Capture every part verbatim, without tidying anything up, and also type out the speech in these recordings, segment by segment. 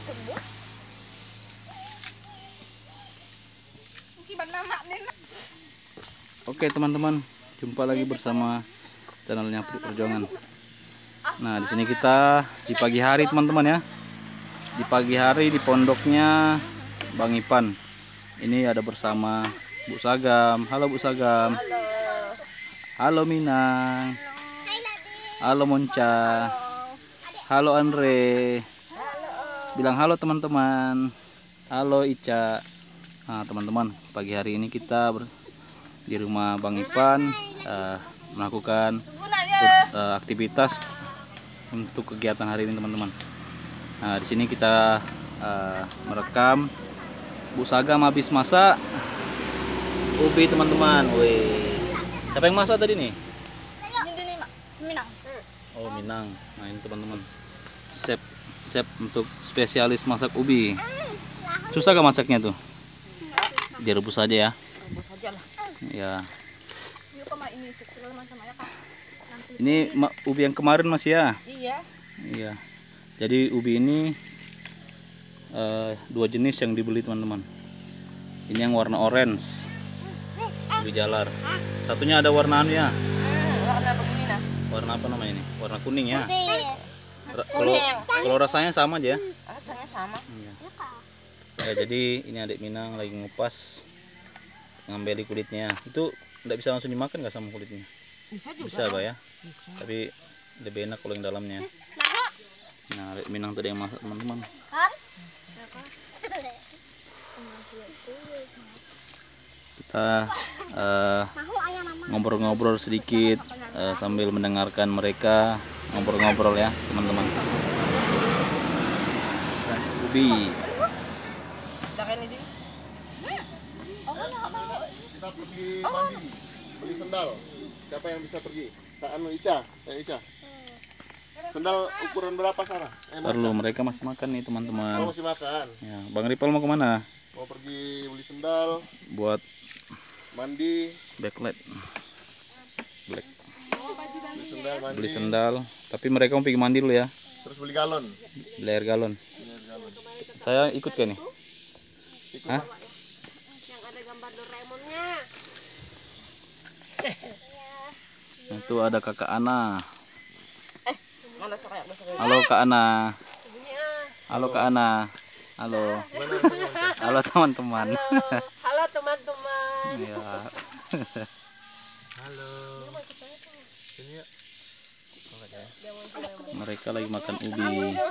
Oke teman-teman, jumpa lagi bersama channelnya Pri Perjuangan. Nah di sini kita di pagi hari teman-teman ya. Di pagi hari di pondoknya Bang Ipan. Ini ada bersama Bu Sagam. Halo Bu Sagam. Halo. Halo Minang. Halo Monca. Halo Andre. Bilang halo teman-teman. Halo Ica. Nah teman-teman, pagi hari ini kita ber di rumah Bang Ipan uh, melakukan uh, aktivitas untuk kegiatan hari ini teman-teman. Nah di sini kita uh, merekam Bu Sagam habis masak ubi teman-teman. Wes, siapa yang masak tadi nih? Minang. Oh Minang. Nah ini teman-teman, chef chef untuk spesialis masak ubi. Susah gak masaknya tuh? Direbus aja ya. Rebus aja lah. Ya. Ini ubi yang kemarin Mas ya? Iya. Iya. Jadi ubi ini uh, dua jenis yang dibeli teman-teman. Ini yang warna orange, ubi jalar. Satunya ada warna anu ya. Warna begini nah. Warna apa namanya ini? Warna kuning ya. Ra- Kalau Kuning. kalau rasanya sama aja ya. Rasanya sama. Iya. Ya, jadi ini adik Minang lagi ngupas, ngambil di kulitnya. Itu tidak bisa langsung dimakan nggak sama kulitnya? Bisa juga. Bisa Pak ya. Bisa. Tapi lebih enak kalau yang dalamnya. Nah, adik Minang tadi yang masak teman-teman. Kita eh, ngobrol-ngobrol sedikit eh, sambil mendengarkan mereka ngobrol-ngobrol ya teman-teman. Ubi. Kita pergi mandi, beli sendal. Siapa yang bisa pergi? Kak Anu Ica, eh Ica. Sendal ukuran berapa Sarah? Eh, Perlu mereka masih makan nih teman-teman. Oh, masih makan. Ya, Bang Ripal mau kemana? Mau pergi beli sendal, Buat mandi, backlight. Black. beli sendal, mandi. Beli sendal. Tapi mereka mau pergi mandi dulu ya. Terus beli galon. Beli air galon. Beli air galon. Saya ikut kan nih? Ikut. Hah? Yang ada gambar Doraemonnya. Itu ada Kakak Ana. Eh, mana saya ada saya. Halo Kak Ana. Halo Kak Ana. Halo. Halo teman-teman. Halo teman-teman. Ya. Halo. Sini ya. Mereka lagi makan ubi.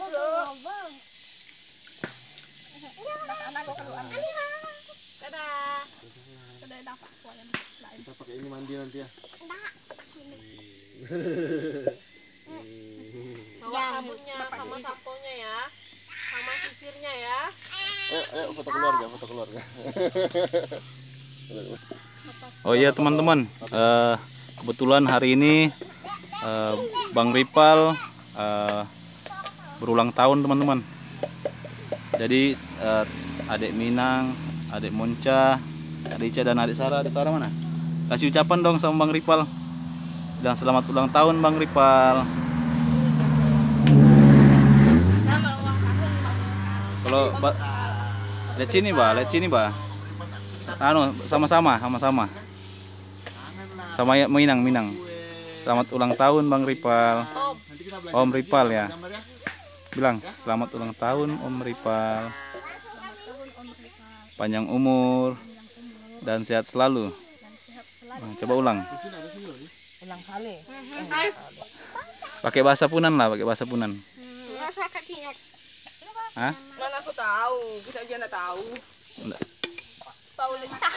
Kita pakai ini mandi nanti ya. Bawa sabunnya sama samponya ya. Sama sisirnya ya. Eh, eh foto keluarga, foto keluarga. Oh iya teman-teman, eh, kebetulan hari ini eh, Bang Ripal eh, berulang tahun teman-teman. Jadi eh, adik Minang, adik Monca, adik Ica dan adik Sarah. Adik Sarah mana? Kasih ucapan dong sama Bang Ripal. Bilang selamat ulang tahun Bang Ripal. Kalau ba- lihat sini Bah, lihat sini Bah. Anu sama-sama, sama-sama. Sama ya Minang, Minang. Selamat ulang tahun Bang Ripal. Om Ripal ya. Bilang selamat ulang tahun Om Ripal. Panjang umur dan sehat selalu. Nah, coba ulang. Ulang kali. Pakai bahasa Punan lah, pakai bahasa Punan. Hah? Mana aku tahu, kita aja enggak tahu. Enggak. Tahu lecah.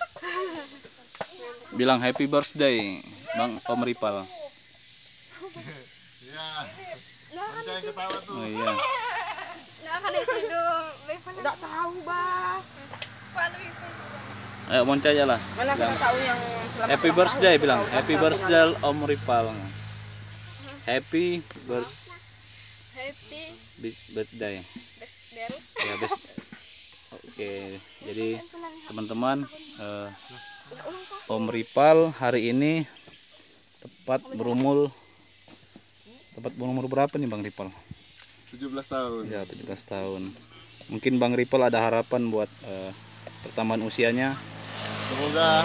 Bilang happy birthday Bang Om Ripal. Iya. Monca yang ketawa tuh. Oh iya. Enggak tahu, Bah. Ayo Monca aja lah. Mana aku Bilang, tahu yang selamat happy ulang birthday tahun. bilang. Tahu, Happy tahu. birthday Om Ripal. Happy birth- Happy birthday. birthday. Ya best. Oke, jadi teman-teman, eh, Om Ripal hari ini tepat berumur tepat berumur berapa nih Bang Ripal? tujuh belas tahun. Ya, tujuh belas tahun. Mungkin Bang Ripal ada harapan buat uh, pertambahan usianya. Semoga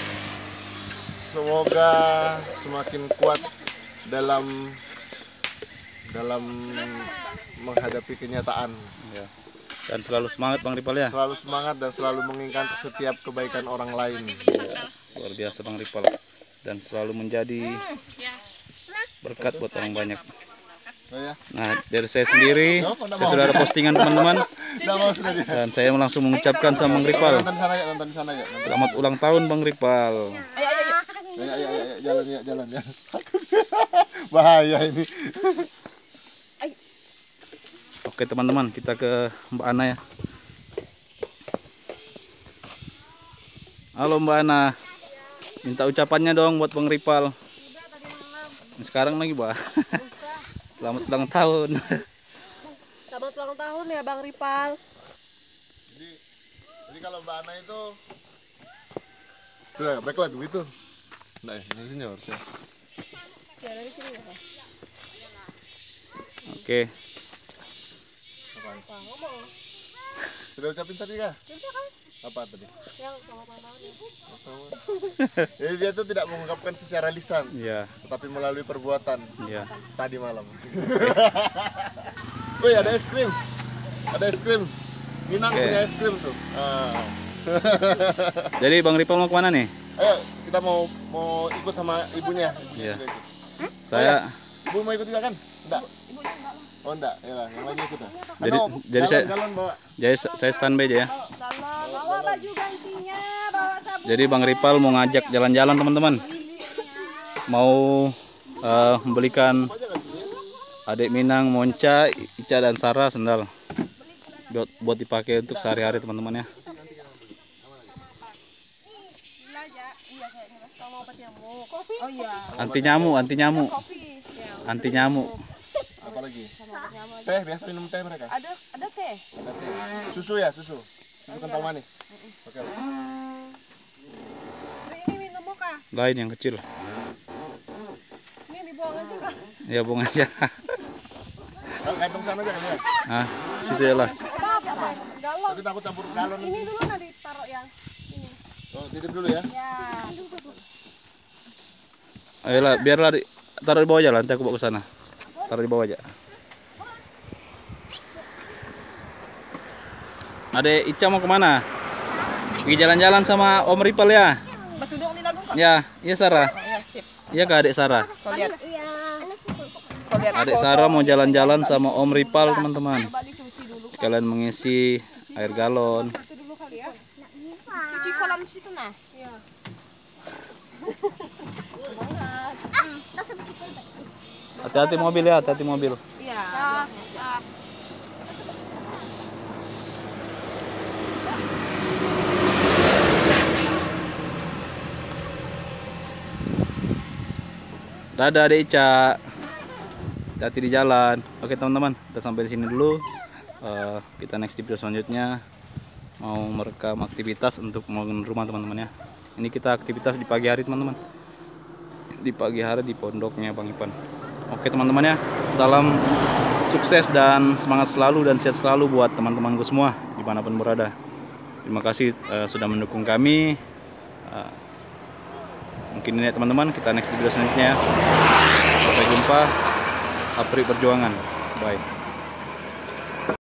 semoga semakin kuat dalam dalam menghadapi kenyataan. Ya. Dan selalu semangat Bang Ripal ya. Selalu semangat dan selalu mengingat setiap kebaikan orang lain. Ya, luar biasa Bang Ripal. Dan selalu menjadi berkat buat orang banyak. Oh ya. Nah, dari saya sendiri, saya sudah ada postingan teman-teman. Dan saya langsung mengucapkan sama Bang Ripal. Nonton sana ya, nonton sana ya. Selamat ulang tahun Bang Ripal. Ayo, ayo, ayo, ayo, jalan ya, jalan ya. Bahaya ini. Oke teman-teman, kita ke Mbak Ana ya. Halo Mbak Ana, minta ucapannya dong buat Bang Ripal. Sekarang lagi Mbak. Selamat ulang tahun. Selamat ulang tahun ya Bang Ripal. Jadi, jadi kalau Mbak Ana itu sudah baiklah begitu. Nah, ini sini harusnya. Ya dari sini ya Pak. Oke. Apa ngomong? Sudah ucapin tadi kah? Sudah kan? Apa tadi? Yang selamat ulang tahun ya. Jadi dia tuh tidak mengungkapkan secara lisan, Ya, tetapi melalui perbuatan. ya. Tadi malam. Wih, ada es krim. Ada es krim. Minang Oke. punya es krim tuh. Ah. Jadi Bang Ripal mau kemana nih? Ayo, kita mau mau ikut sama ibunya. Ibunya Iya. juga ikut. Saya Ibu mau ikut juga kan? Enggak. Oh enggak, ya lah, yang lainnya ikut lah. Jadi- Ano, jadi saya- galon, galon bawa. jadi saya standby aja ya. Bawa baju gantinya, bawa sabun. Jadi Bang Ripal mau ngajak jalan-jalan teman-teman. Mau eh, membelikan adik Minang, Monca, Ica dan Sarah sendal buat, buat dipakai untuk sehari-hari teman-teman ya. Oh iya. Anti nyamuk, anti nyamuk, anti nyamuk. Apa lagi? Teh, biasa minum teh mereka. Ada ada teh. Ada teh. Susu ya, susu. Susu kental manis. Oke. Ini minum mocha. Lain yang kecil. Ini dibuang aja Kak. Ya buang aja. Kantong sana aja kan ya. Ah, situ ya lah. Galon. Tapi takut campur galon. Ini dulu nanti taruh yang ini. Oh, titip dulu ya. Ya. Ayolah, biarlah di, taruh di bawah aja lah, nanti aku bawa ke sana. Taruh di bawah aja. Adek Ica mau kemana? Pergi jalan-jalan sama Om Ripal ya? Batudong di lagu. Ya, iya Sarah. Ya, sip. Iya kak adek Sarah. Kau lihat. Kau lihat. Adek Sarah mau jalan-jalan sama Om Ripal teman-teman. Balik cuci dulu. Sekalian mengisi air galon. Cuci kolam di situ nah. Iya. Hati-hati mobil ya, hati-hati mobil. Iya. Dadah adek Ica. Hati-hati di jalan. Oke teman-teman, kita sampai di sini dulu. Eh, kita next di video selanjutnya mau merekam aktivitas untuk membangun rumah teman-teman ya. Ini kita aktivitas di pagi hari teman-teman. Di pagi hari di pondoknya Bang Ipan. Oke teman-teman ya, salam sukses dan semangat selalu dan sehat selalu buat teman-temanku semua dimanapun berada. Terima kasih eh, sudah mendukung kami. Eh, mungkin ini ya teman-teman, kita next di video selanjutnya ya. Sampai jumpa. Apri Perjuangan. Bye.